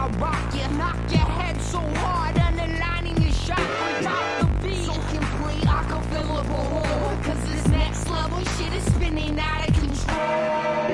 I'll rock you, knock your head so hard, underlining your shot without the beat. So complete, I can fill up a hole, cause this next level shit is spinning out of control.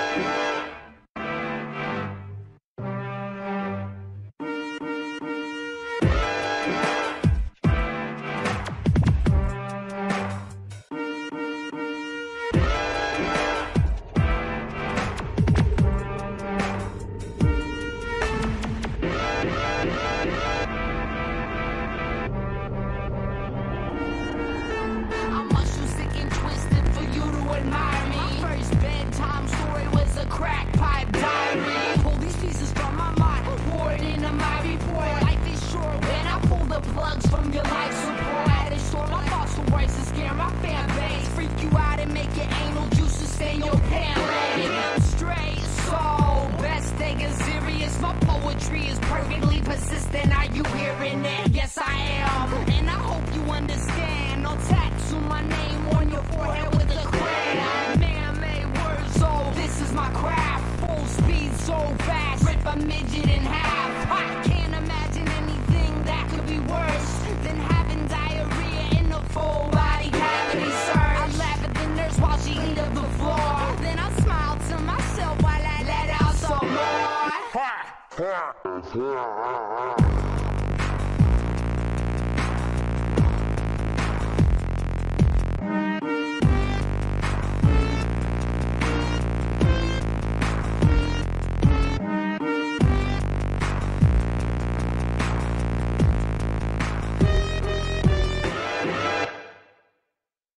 Plugs from your life support. I had to store my thoughts for words to scare my fan base. Freak you out and make your anal juice to stain your pants. I'm straight, so best taken serious. My poetry is perfectly persistent. Are you hearing it? Yes, I am. And I hope you understand. No tattoo my name on your forehead with a crayon. Man-made words, so this is my craft. Full speed, so fast, rip a midget in half. I can't imagine anything that could be worse than having diarrhea in the full body cavity, sir. I laugh at the nurse while she eat up the floor. Then I smile to myself while I let out some more.